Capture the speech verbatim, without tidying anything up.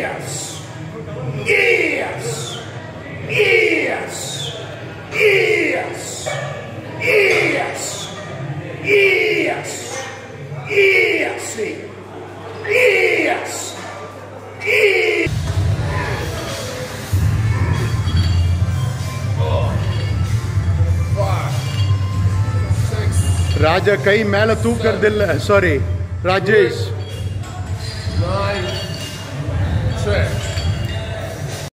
Yes. Yes. Yes. Yes. Yes. Yes. Yes. Yes. Yes. Raja कई मैल तू कर दिल सॉरी राजेश Nine, ten.